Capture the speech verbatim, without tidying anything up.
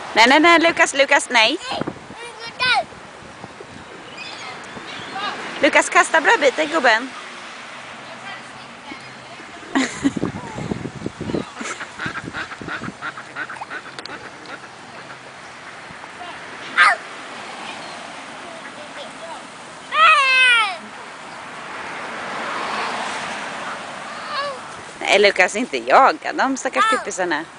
Nej, nej, nej, Lukas, Lukas, nej. Lukas, kasta brödbitar, gubben. Nej, Lukas, inte jaga de stackars pippisarna.